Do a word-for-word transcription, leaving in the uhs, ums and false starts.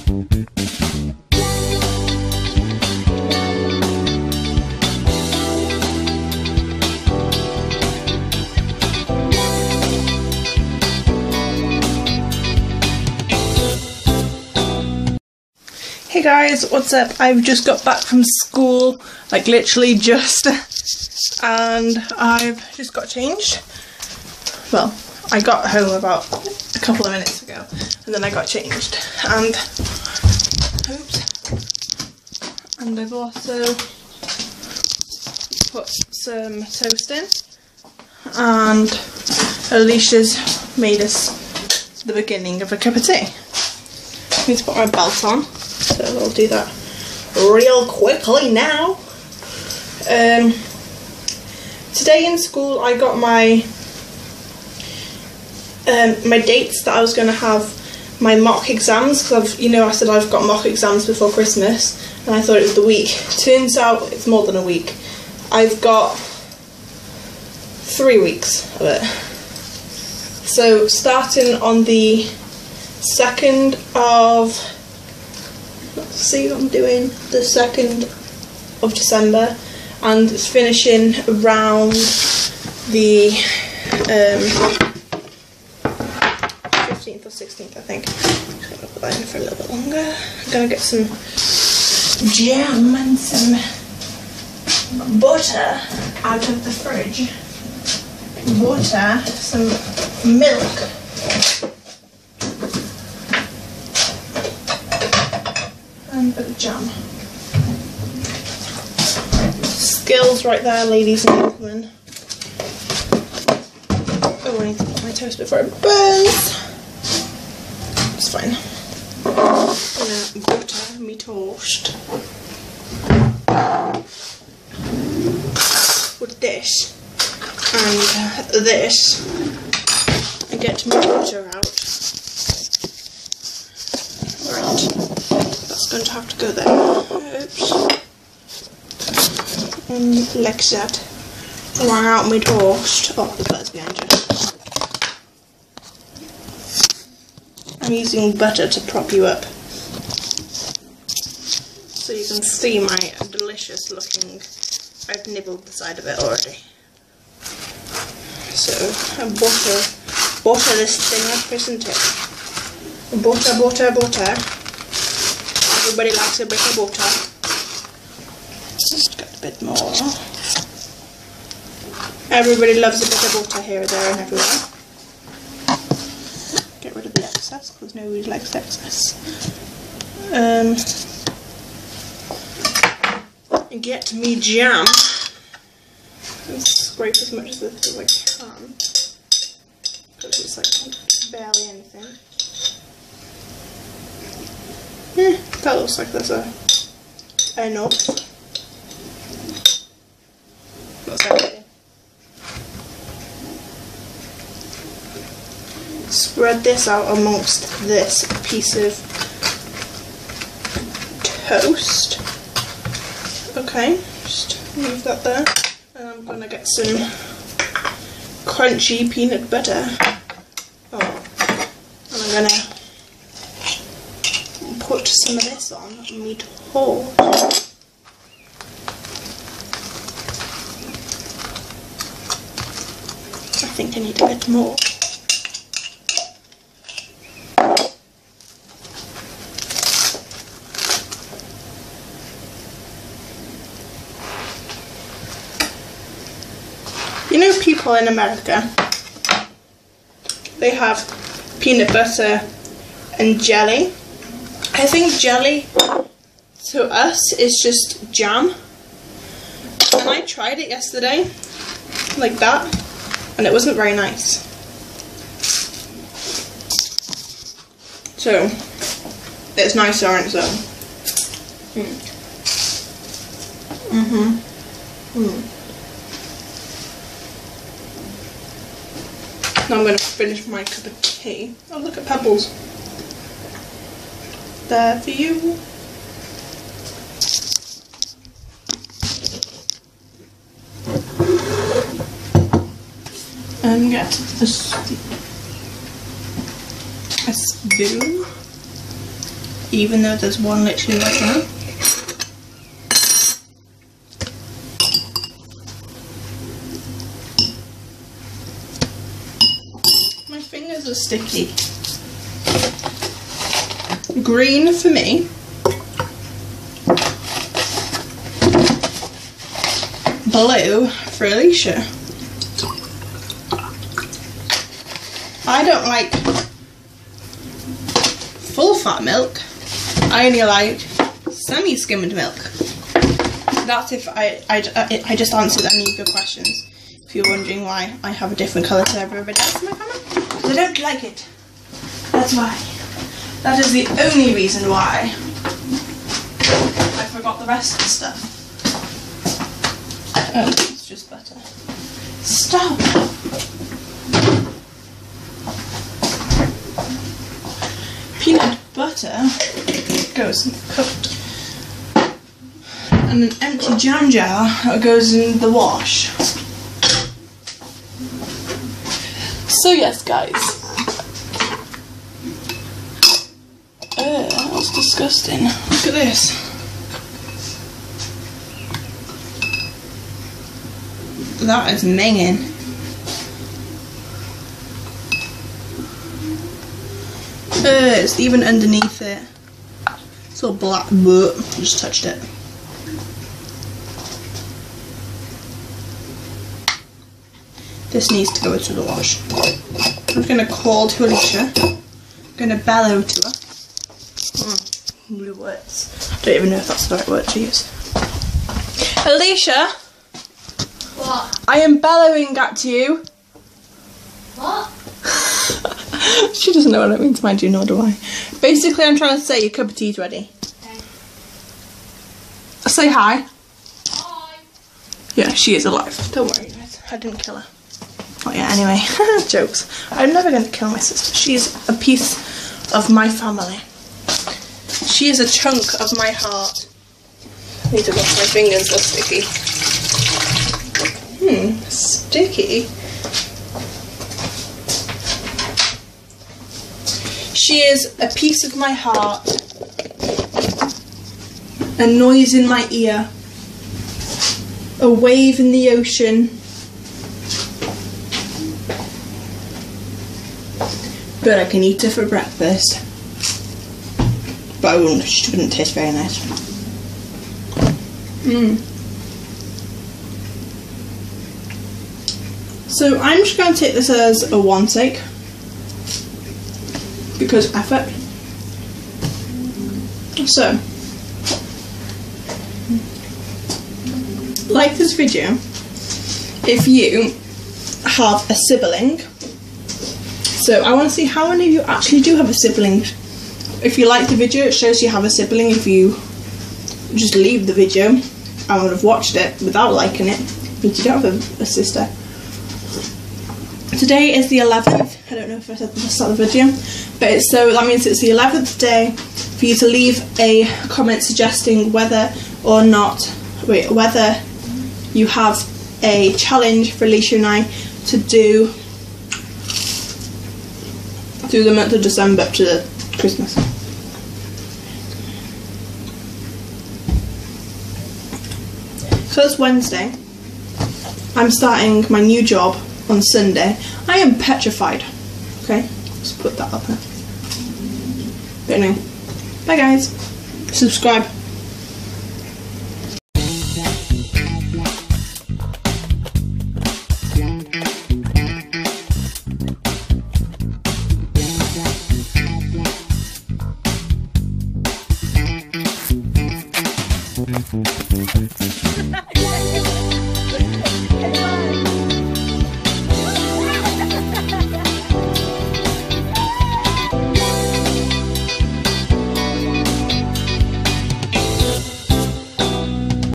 Hey guys, what's up? I've just got back from school, like literally just, and I've just got changed. Well, I got home about a couple of minutes ago, and then I got changed, and, oops, and I've also put some toast in, and Alicia's made us the beginning of a cup of tea. I need to put my belt on. So I'll do that real quickly now. Um, today in school I got my um, my dates that I was going to have my mock exams, because I've, you know, I said I've got mock exams before Christmas, and I thought it was the week. Turns out it's more than a week. I've got three weeks of it. So starting on the second of Let's see what I'm doing, the second of December, and it's finishing around the um, fifteenth or sixteenth, I think. I'm just going to put that in for a little bit longer. I'm going to get some jam and some butter out of the fridge. Water, some milk. And a bit of jam. Skills right there, ladies and gentlemen. Oh, I need to put my toast before it burns. It's fine. I'm gonna butter me toast with this and this, and get my butter out. Right. Going to have to go there. Oops. And like that. Wrung out my toast. Oh, the butter's behind you. I'm using butter to prop you up, so you can see my delicious looking. I've nibbled the side of it already. So I butter, butter this thing up, isn't it? Butter, butter, butter. Everybody likes a bit of butter. Just got a bit more. Everybody loves a bit of butter here, there and everywhere. Get rid of the excess, because nobody likes excess. Um, get me jam. And scrape as much of this as I can, because it's like barely anything. Hmm, that looks like there's a enough. That's everything. Spread this out amongst this piece of toast. Okay, just leave that there. And I'm gonna get some crunchy peanut butter. Oh, and I'm gonna put some of this on me toast. I think I need a bit more. You know, people in America, they have peanut butter and jelly. I think jelly to us is just jam, and I tried it yesterday like that, and it wasn't very nice. So it's nicer on its own. Mm. Mm-hmm. Mm. Now I'm going to finish my cup of tea. Oh, look at Pebbles. There for you. And get a, a spoon. even though there's one literally right now. My fingers are sticky. Green for me. Blue for Alicia. I don't like full fat milk. I only like semi-skimmed milk. That's if I, I, I just answered any of your questions. If you're wondering why I have a different colour to everybody else in my family. Because I don't like it. That's why. That is the only reason why. I forgot the rest of the stuff. Oh, it's just butter. Stop! Peanut butter goes in the coat. And an empty jam jar goes in the wash. So yes, guys. Oh, that was disgusting. Look at this. That is minging. Uh, it's even underneath it. It's all black, but I just touched it. This needs to go into the wash. I'm going to call to Alicia. I'm going to bellow to her. Mm, blue words. I don't even know if that's the right word to use. Alicia! What? I am bellowing at you. What? She doesn't know what it means, mind you, nor do I. Basically, I'm trying to say your cup of tea's ready. Okay. Say hi. Hi. Yeah, she is alive. Don't worry, guys. I didn't kill her. Oh yeah, anyway. Jokes. I'm never going to kill my sister. She's a piece of my family. She is a chunk of my heart. I need to wash my fingers, they're sticky. Hmm, sticky. She is a piece of my heart, a noise in my ear, a wave in the ocean, but I can eat her for breakfast. But I wouldn't, she wouldn't taste very nice. Mmm. So I'm just going to take this as a one take. Because effort. So, like this video if you have a sibling. So I want to see how many of you actually do have a sibling. If you like the video, it shows you have a sibling. If you just leave the video, I would have watched it without liking it, but you don't have a, a sister. Today is the eleventh. I don't know if I said at the start of the video, but it's, so that means it's the eleventh day for you to leave a comment suggesting whether or not, wait, whether you have a challenge for Alicia and I to do through the month of December up to Christmas. So it's Wednesday. I'm starting my new job on Sunday. I am petrified. Okay, let's put that up there. But anyway, bye guys. Subscribe.